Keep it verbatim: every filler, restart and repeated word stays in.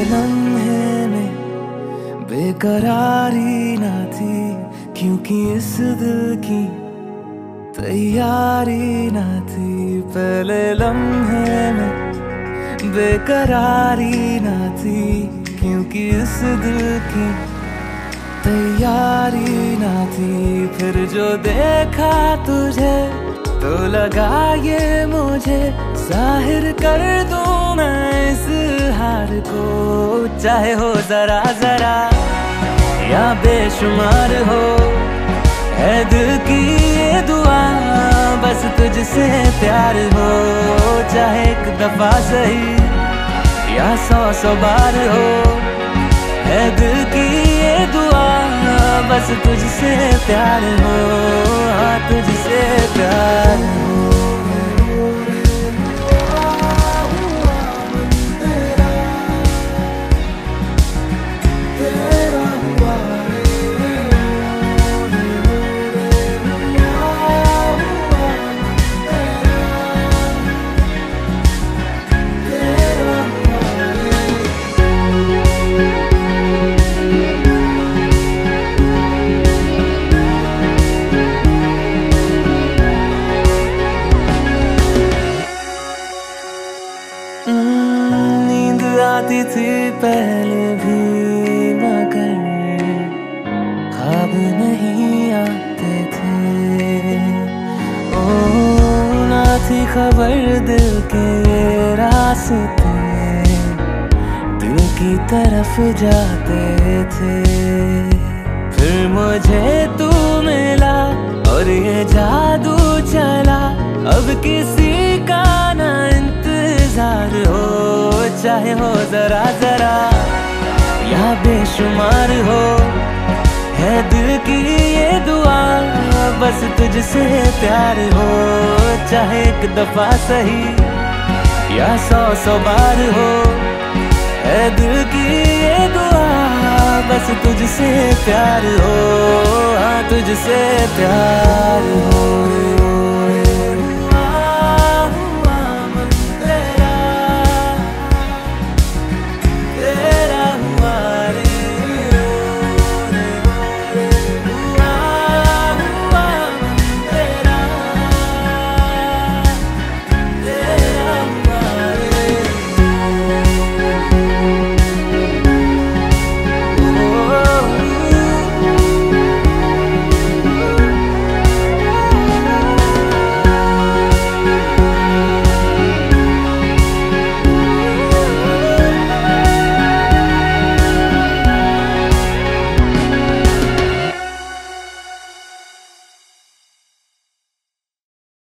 लम्हे में बेकरारी ना थी, क्योंकि इस दिल की तैयारी ना थी। पहले लम्हे में बेकरारी ना थी, क्योंकि इस दिल की तैयारी ना थी। फिर जो देखा तुझे तो लगा ये मुझे जाहिर कर दूं मैं इस हार को। चाहे हो जरा जरा या बेशुमार हो, है दिल की ये दुआ बस तुझसे प्यार हो। चाहे एक दफा सही या सौ सौ बार हो, है दिल की ये दुआ बस तुझसे प्यार हो। हाँ तुझसे प्यार हो। नींद आती थी पहले भी, मगर ख्वाब नहीं आते थे। ओ ना थी खबर दिल के रास्ते दिल की तरफ जाते थे। फिर मुझे तू मिला और ये जादू चला, अब किसी का ना इंतजार हो। चाहे हो जरा जरा या बेशुमार हो, है दिल की ये दुआ बस तुझसे प्यार हो। चाहे एक दफा सही या सौ सौ बार हो, है दिल की ये दुआ बस तुझसे प्यार हो। हाँ तुझसे प्यार हो।